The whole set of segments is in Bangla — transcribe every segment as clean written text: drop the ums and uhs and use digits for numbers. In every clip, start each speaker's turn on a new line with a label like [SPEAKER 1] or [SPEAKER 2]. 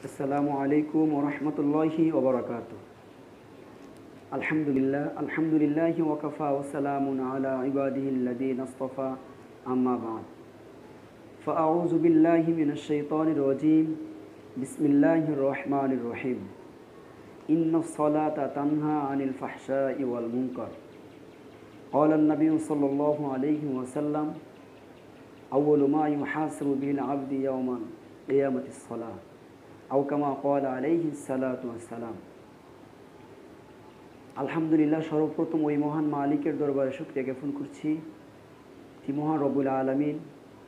[SPEAKER 1] আসসালামু আলাইকুম ওয়া রাহমাতুল্লাহি ওয়া বারাকাতুহু। আলহামদুলিল্লাহি ওয়া কাফা ওয়া সালামুন আলা ইবাদিহিল্লাযীনা ইসতাফা, আম্মা বা'দ। ফাআউযু বিল্লাহি মিনাশ শাইতানির রাজীম। বিসমিল্লাহির রহমানির রহিম। ইন্নাস সালাতা তানহা আনিল ফাহশাই ওয়াল মুনকার। ক্বালা আন-নাবিয়্যু সাল্লাল্লাহু আলাইহি ওয়াসাল্লাম, আউয়ালু মা ইউহাসাবু বিহিল আবদু ইয়াওমাল কিয়ামাতিস সালাহ। আও কামা ক্বালা আলাইহিস সালাতু ওয়াসসালাম। আলহামদুলিল্লাহ, সর্বপ্রথম ওই মহান মালিকের দরবারে শুকরিয়া জ্ঞাপন করছি, যে মহান রব্বুল আলামিন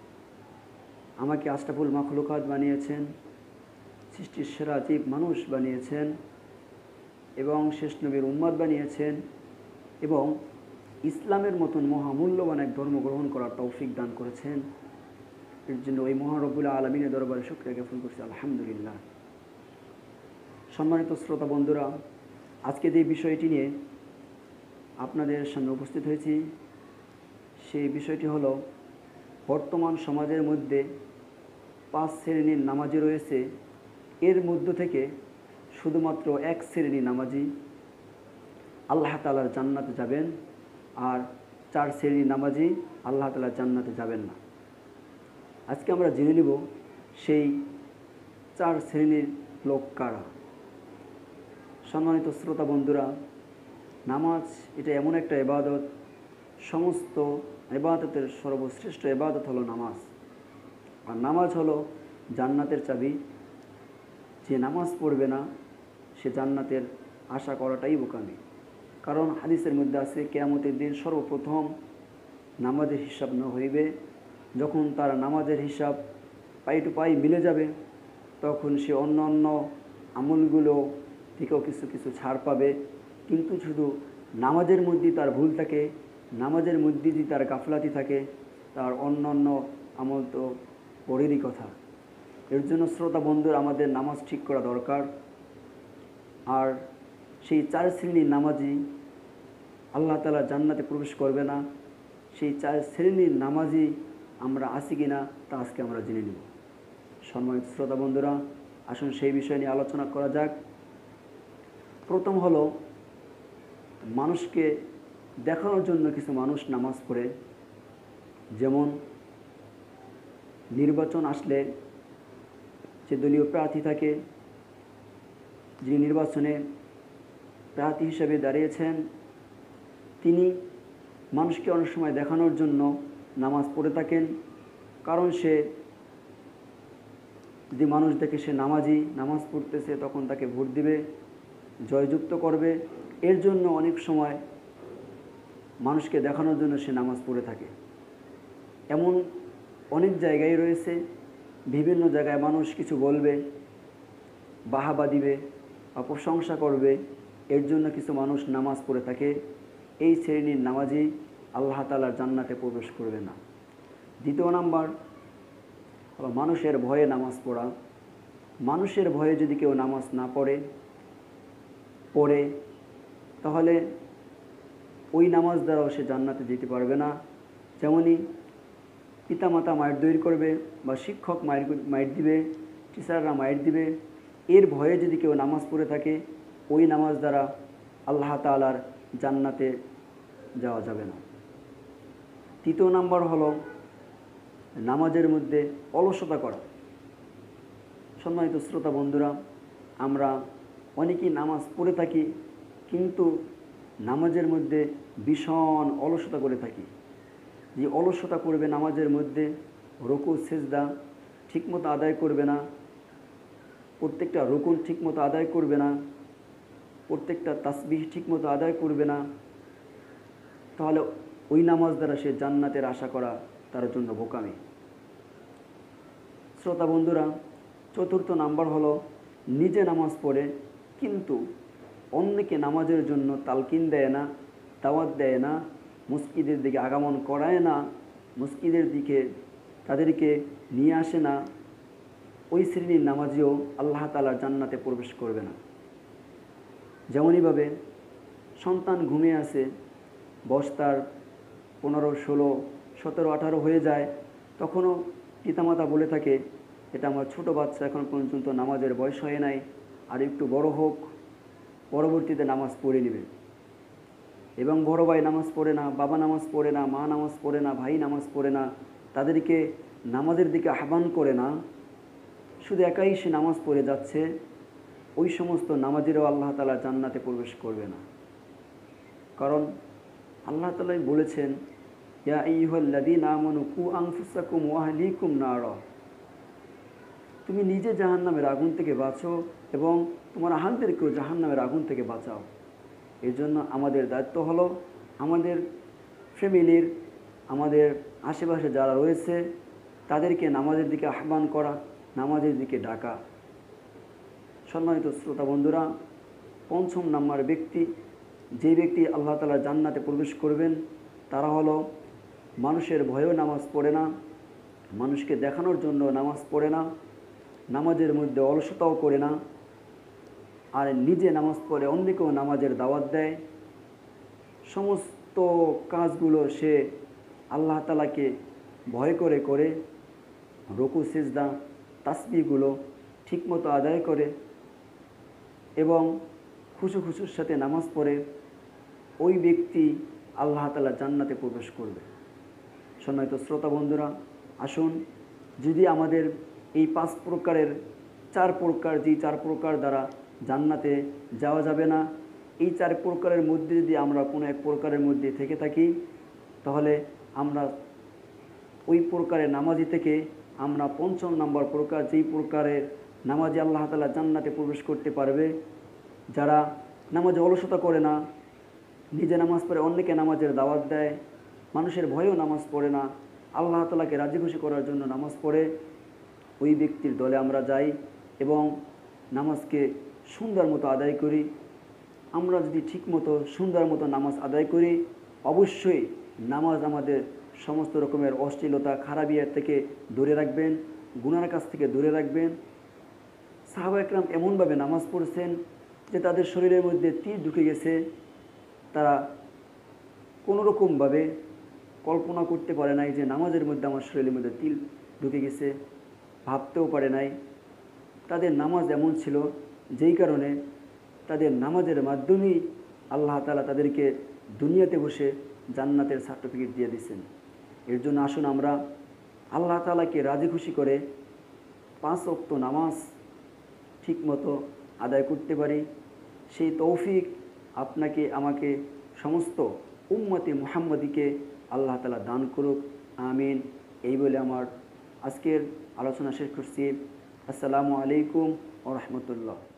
[SPEAKER 1] আমাকে আশরাফুল মাখলুকাত বানিয়েছেন, সৃষ্টির সেরা জীব মানুষ বানিয়েছেন এবং শেষ নবীর উম্মত বানিয়েছেন এবং ইসলামের মতন মহামূল্যবান এক ধর্ম গ্রহণ করার তৌফিক দান করেছেন। এর জন্য ওই মহান রব্বুল আলামিনের দরবারে শুকরিয়া জ্ঞাপন করছি, আলহামদুলিল্লাহ। সম্মানিত শ্রোতা বন্ধুরা, আজকে যে বিষয়টি নিয়ে আপনাদের সামনে উপস্থিত হয়েছি, সেই বিষয়টি হলো, বর্তমান সমাজের মধ্যে 5 শ্রেণীর নামাজি রয়েছে। এর মধ্য থেকে শুধুমাত্র 1 শ্রেণী নামাজি আল্লাহ তাআলার জান্নাতে যাবেন, আর 4 শ্রেণীর নামাজি আল্লাহ তাআলার জান্নাতে যাবেন না। আজকে আমরা জেনে নেব সেই 4 শ্রেণীর লোক কারা। সম্মানিত শ্রোতা বন্ধুরা, নামাজ এটা এমন একটা ইবাদত, সমস্ত ইবাদতের সর্বশ্রেষ্ঠ ইবাদত হলো নামাজ। আর নামাজ হলো জান্নাতের চাবি। যে নামাজ পড়বে না, সে জান্নাতের আশা করাটাই বোকামি। কারণ হাদিসের মধ্যে আছে, কিয়ামতের দিন সর্বপ্রথম নামাজের হিসাব না হইবে। যখন তার নামাজের হিসাব পাই টু পাই মিলে যাবে, তখন সে অন্য অন্য আমলগুলো থেকেও কিছু কিছু ছাড় পাবে। কিন্তু শুধু নামাজের মধ্যেই তার ভুল থাকে, নামাজের মধ্যে যদি তার গাফলাতি থাকে, তার অন্য অন্য আমল তো পরেরই কথা। এর জন্য শ্রোতা বন্ধুরা, আমাদের নামাজ ঠিক করা দরকার। আর সেই 4 শ্রেণীর নামাজি আল্লাহ তাআলা জান্নাতে প্রবেশ করবে না। সেই 4 শ্রেণীর নামাজি আমরা আছি কিনা তা আজকে আমরা জেনে নেব। সম্মানিত শ্রোতা বন্ধুরা, আসুন সেই বিষয় নিয়ে আলোচনা করা যাক। প্রথম হলো, মানুষকে দেখানোর জন্য কিছু মানুষ নামাজ পড়ে। যেমন নির্বাচন আসলে যে দলীয় প্রার্থী থাকে, যিনি নির্বাচনে প্রার্থী হিসেবে দাঁড়িয়েছেন, তিনি মানুষকে অনেক সময় দেখানোর জন্য নামাজ পড়ে থাকেন। কারণ সে যদি মানুষ দেখে সে নামাজি, নামাজ পড়তেছে, তখন তাকে ভোট দিবে, জয়যুক্ত করবে। এর জন্য অনেক সময় মানুষকে দেখানোর জন্য সে নামাজ পড়ে থাকে। এমন অনেক জায়গায় রয়েছে, বিভিন্ন জায়গায় মানুষ কিছু বলবে, বাহাবা দিবে বা প্রশংসা করবে, এর জন্য কিছু মানুষ নামাজ পড়ে থাকে। এই শ্রেণীর নামাজি আল্লাহ তাআলার জান্নাতে প্রবেশ করবে না। দ্বিতীয় নাম্বার হলো মানুষের ভয়ে নামাজ পড়া। মানুষের ভয়ে যদি কেউ নামাজ না পড়ে, তাহলে ওই নামাজ দ্বারাও সে জান্নাতে যেতে পারবে না। যেমনই পিতামাতা মায়ের দৈর করবে বা শিক্ষক মায়ের দিবে, টিচাররা মায়ের দিবে, এর ভয়ে যদি কেউ নামাজ পড়ে থাকে, ওই নামাজ দ্বারা আল্লাহ তাআলার জান্নাতে যাওয়া যাবে না। তৃতীয় নাম্বার হলো নামাজের মধ্যে অলসতা করা। সম্মানিত শ্রোতা বন্ধুরা, আমরা অনেকেই নামাজ পড়ে থাকি, কিন্তু নামাজের মধ্যে ভীষণ অলসতা করে থাকি। যে অলসতা করবে নামাজের মধ্যে, রুকু সিজদা ঠিকমতো আদায় করবে না, প্রত্যেকটা রুকুন ঠিকমতো আদায় করবে না, প্রত্যেকটা তাসবিহ ঠিকমতো আদায় করবে না, তাহলে ওই নামাজ দ্বারা সে জান্নাতের আশা করা তার জন্য বোকামি। শ্রোতা বন্ধুরা, চতুর্থ নাম্বার হলো নিজে নামাজ পড়ে কিন্তু অন্যকে নামাজের জন্য তালকিন দেয় না, দাওয়াত দেয় না, মসজিদের দিকে আগমন করায় না, মসজিদের দিকে তাদেরকে নিয়ে আসে না। ওই শ্রেণীর নামাজিও আল্লাহ তাআলার জান্নাতে প্রবেশ করবে না। যেমনইভাবে সন্তান ঘুমিয়ে আছে, বয়স তার 15, 16, 17, 18 হয়ে যায়, তখনও পিতামাতা বলে থাকে এটা আমার ছোট বাচ্চা এখন পর্যন্ত নামাজের বয়স হয় নাই, আর একটু বড় হোক, পরবর্তীতে নামাজ পড়ে নেবে। এবং বড় ভাই নামাজ পড়ে না, বাবা নামাজ পড়ে না, মা নামাজ পড়ে না, ভাই নামাজ পড়ে না, তাদেরকে নামাজের দিকে আহ্বান করে না, শুধু একাই সে নামাজ পড়ে যাচ্ছে, ওই সমস্ত নামাজিরও আল্লাহ তাআলা জান্নাতে প্রবেশ করবে না। কারণ আল্লাহ তাআলাই বলেছেন, ইয়া আইয়ুহাল্লাযীনা আমানু কু আনফুসাকুম ওয়া আহলিকুম নারা, তুমি নিজে জাহান্নামের আগুন থেকে বাঁচো এবং তোমার আহালদেরকেও জাহান্নামের আগুন থেকে বাঁচাও। এর জন্য আমাদের দায়িত্ব হলো আমাদের ফ্যামিলির, আমাদের আশেপাশে যারা রয়েছে তাদেরকে নামাজের দিকে আহ্বান করা, নামাজের দিকে ডাকা। সম্মানিত শ্রোতা বন্ধুরা, পঞ্চম নাম্বার ব্যক্তি, যে ব্যক্তি আল্লাহ তাআলা জান্নাতে প্রবেশ করবেন, তারা হলো মানুষের ভয়েও নামাজ পড়ে না, মানুষকে দেখানোর জন্য নামাজ পড়ে না, নামাজের মধ্যে অলসতাও করে না, আর নিজে নামাজ পড়ে অন্যকেও নামাজের দাওয়াত দেয়। সমস্ত কাজগুলো সে আল্লাহ তাআলাকে ভয় করে করে, রুকু সিজদা তাসবিহগুলো ঠিকমতো আদায় করে এবং খুশুর সাথে নামাজ পড়ে, ওই ব্যক্তি আল্লাহ তাআলা জান্নাতে প্রবেশ করবে। সম্মানিত শ্রোতা বন্ধুরা, আসুন, যদি আমাদের এই 5 প্রকারের 4 প্রকার, যে 4 প্রকার দ্বারা জান্নাতে যাওয়া যাবে না, এই 4 প্রকারের মধ্যে যদি আমরা কোনো এক প্রকারের মধ্যে থেকে থাকি, তাহলে আমরা ওই প্রকারের নামাজি থেকে আমরা 5ম নম্বর প্রকার, যেই প্রকারের নামাজি আল্লাহ তাআলা জান্নাতে প্রবেশ করতে পারবে, যারা নামাজে অলসতা করে না, নিজে নামাজ পড়ে অন্যকে নামাজের দাওয়াত দেয়, মানুষের ভয়েও নামাজ পড়ে না, আল্লাহ তাআলাকে রাজি খুশি করার জন্য নামাজ পড়ে, ওই ব্যক্তির দলে আমরা যাই এবং নামাজকে সুন্দর মতো আদায় করি। আমরা যদি ঠিকমতো সুন্দর মতো নামাজ আদায় করি, অবশ্যই নামাজ আমাদের সমস্ত রকমের অশ্লীলতা, খারাপিয়াত থেকে দূরে রাখবেন, গুনার কাছ থেকে দূরে রাখবেন। সাহাবা একরাম এমনভাবে নামাজ পড়ছেন যে তাদের শরীরের মধ্যে তীর ঢুকে গেছে, তারা কোনোরকমভাবে কল্পনা করতে পারে নাই যে নামাজের মধ্যে আমার শরীরের মধ্যে তীর ঢুকে গেছে, ভাবতেও পারে নাই। তাদের নামাজ এমন ছিল, যেই কারণে তাদের নামাজের মাধ্যমেই আল্লাহ তাআলা তাদেরকে দুনিয়াতে বসে জান্নাতের সার্টিফিকেট দিয়ে দিয়েছেন। এর জন্য আসুন আমরা আল্লাহ তাআলাকে রাজি খুশি করে 5 ওয়াক্ত নামাজ ঠিকমতো আদায় করতে পারি, সেই তৌফিক আপনাকে, আমাকে, সমস্ত উম্মতে মুহাম্মদীকে আল্লাহ তাআলা দান করুক, আমিন। এই বলে আমার আজকের আলোচনা শেষ করছি। আসসালামু আলাইকুম ওয়া রাহমাতুল্লাহ।